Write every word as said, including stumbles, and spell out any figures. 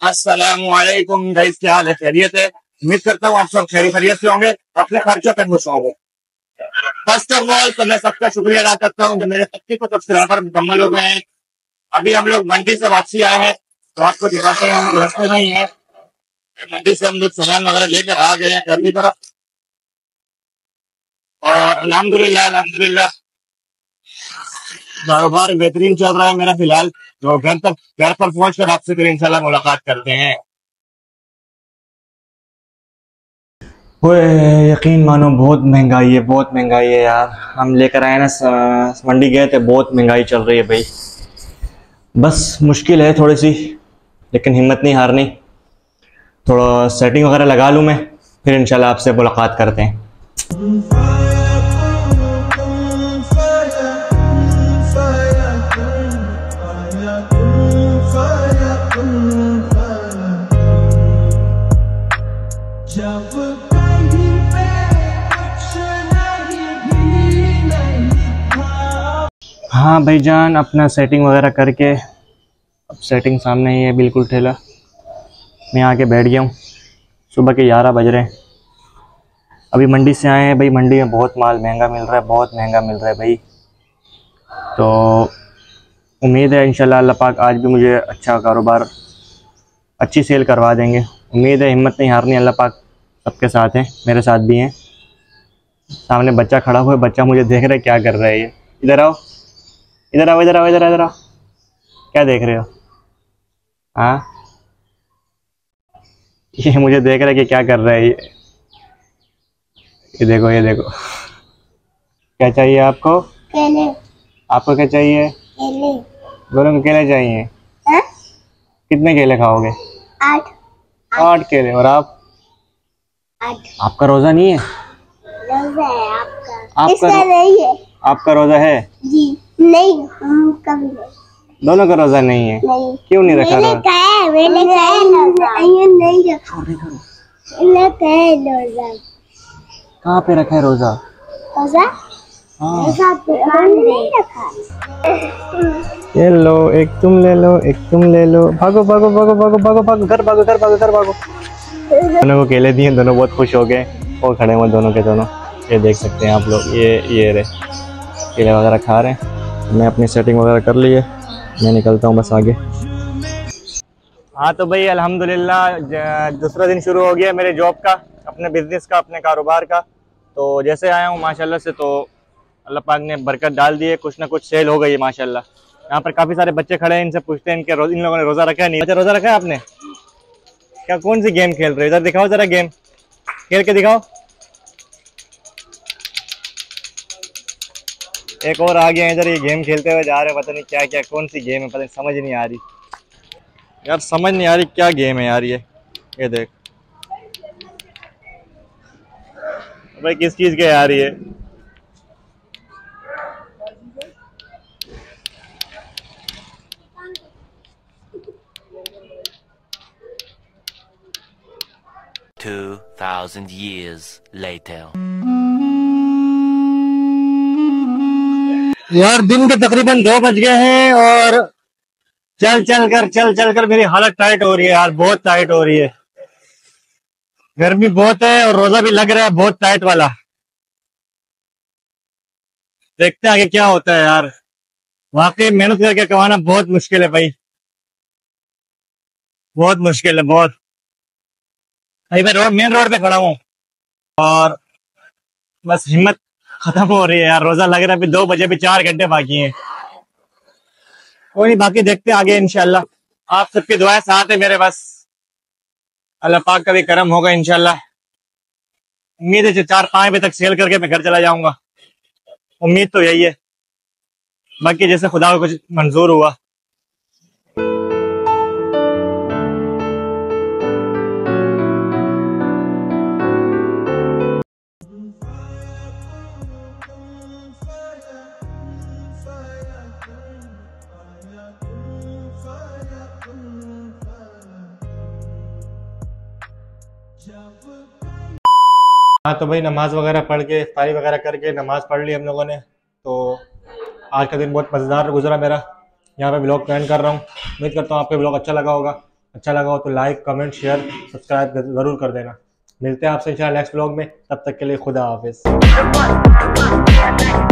अस्सलामुअलैकुम गाइस, क्या हाल है? खैरियत है? उम्मीद करता हूँ आप सब खैरी खैरियत से होंगे, अपने खर्चों पर खुश होंगे। फर्स्ट ऑफ ऑल तो मैं सबका शुक्रिया अदा करता हूँ कि मेरे पच्चीस को सब्सक्राइबर मुकम्मल हो गए हैं। अभी हम लोग मंडी से वापसी आए हैं, तो आपको दिखाते हैं हम रास्ते में ही हैं। मंडी से हम लोग सामान वगैरह लेकर आ गए हैं घर की तरफ, और अल्हम्दुलिल्लाह अल्हम्दुलिल्लाह कारोबार बेहतरीन चल रहा है मेरा फिलहाल। तो घर तक घर पर पहुंच कर आपसे फिर इंशाल्लाह मुलाकात करते हैं। ओए, यकीन मानो बहुत महंगाई है, बहुत महंगाई है यार। हम लेकर आए ना, स- मंडी गए थे, बहुत महंगाई चल रही है भाई। बस मुश्किल है थोड़ी सी, लेकिन हिम्मत नहीं हारनी। थोड़ा सेटिंग वगैरह लगा लूँ मैं, फिर इंशाल्लाह आपसे मुलाकात करते हैं। हाँ भाईजान, अपना सेटिंग वगैरह करके, अब सेटिंग सामने ही है बिल्कुल ठेला। मैं आके बैठ गया हूँ। सुबह के ग्यारह बज रहे हैं, अभी मंडी से आए हैं भाई। मंडी में बहुत माल महंगा मिल रहा है, बहुत महंगा मिल रहा है भाई। तो उम्मीद है इंशाल्लाह अल्लाह पाक आज भी मुझे अच्छा कारोबार, अच्छी सेल करवा देंगे। उम्मीद है, हिम्मत नहीं हारनी। अल्लाह पाक सबके साथ हैं, मेरे साथ भी हैं। सामने बच्चा खड़ा हुआ है, बच्चा मुझे देख रहा है, क्या कर रहा है ये। इधर आओ, इधर आओ, इधर आओ, इधर आओ, इधर आओ। क्या देख रहे हो? हाँ, ये मुझे देख रहा है कि क्या कर रहा है ये। ये देखो, ये देखो। क्या चाहिए आपको? केले। आपको क्या चाहिए? केले। दोनों को केले चाहिए? है? कितने केले खाओगे? आठ। आठ केले। और आप? आठ। आपका रोजा नहीं है? रोजा है आपका। आपका इसका नहीं है। आपका रोजा है? जी नहीं, कभी नहीं। दोनों का रोजा नहीं है? नहीं। क्यों नहीं रखा रोजा? मैंने कहा नहीं रखा। मैंने कहा रोजा। कहाँ पे रखा है रोजा? रोजा? हाँ, रोजा पे नहीं रखा। ये लो, एक तुम ले लो, एक तुम ले लो। भागो भागो भागो भागो भागो भागो, घर भागो, घर भागो, घर भागो। दोनों को केले दिए, दोनों बहुत खुश हो गए। वो खड़े हुए दोनों के दोनों, ये देख सकते हैं आप लोग। ये ये रहे केले वगैरह खा रहे हैं। मैं अपनी सेटिंग वगैरह कर ली है, मैं निकलता हूँ बस आगे। हाँ तो भाई अल्हम्दुलिल्लाह दूसरा दिन शुरू हो गया मेरे जॉब का, अपने बिजनेस का, अपने कारोबार का। तो जैसे आया हूँ माशाल्लाह से, तो अल्लाह पाक ने बरकत डाल दी है, कुछ ना कुछ सेल हो गई है माशाल्लाह। यहाँ पर काफ़ी सारे बच्चे खड़े हैं, इनसे पूछते हैं इनके रोज, इन लोगों ने रोज़ा रखा है नहीं? अच्छा, रोज़ा रखा है आपने? क्या, कौन सी गेम खेल रहे हो? इधर दिखाओ ज़रा, गेम खेल के दिखाओ। एक और आ गया इधर, ये गेम खेलते हुए जा रहे हैं, पता नहीं क्या क्या, कौन सी गेम है, पता नहीं, समझ नहीं आ रही यार, समझ नहीं आ रही क्या गेम है यार ये। ये देख भाई, किस चीज़ के यार ये। Two thousand years later. यार दिन के तकरीबन दो बज गए हैं, और चल चल कर चल चल कर मेरी हालत टाइट हो रही है यार, बहुत टाइट हो रही है। गर्मी बहुत है और रोजा भी लग रहा है बहुत टाइट वाला। देखते हैं आगे क्या होता है यार। वाकई मेहनत करके कमाना बहुत मुश्किल है भाई, बहुत मुश्किल है, बहुत। भाई मैं रोड मेन रोड पे खड़ा हूँ, और बस हिम्मत खत्म हो रही है यार। रोजा लग रहा है, अभी दो बजे, भी चार घंटे बाकी हैं। कोई नहीं, बाकी देखते हैं आगे इंशाल्लाह। आप सबकी दुआएं साथ है मेरे, बस अल्लाह पाक का भी करम होगा इंशाल्लाह। उम्मीद है चार पाँच बजे तक सेल करके मैं घर चला जाऊंगा, उम्मीद तो यही है। बाकी जैसे खुदा को कुछ मंजूर हुआ। हाँ तो भाई नमाज वगैरह पढ़ के, इफ्तारी वगैरह करके, नमाज पढ़ ली हम लोगों ने। तो आज का दिन बहुत मज़ेदार गुजरा मेरा। यहाँ पे ब्लॉग एंड कर रहा हूँ। उम्मीद करता हूँ आपको ब्लॉग अच्छा लगा होगा। अच्छा लगा हो तो लाइक, कमेंट, शेयर, सब्सक्राइब जरूर कर देना। मिलते हैं आपसे इंशाल्लाह नेक्स्ट ब्लॉग में, तब तक के लिए खुदा हाफिज।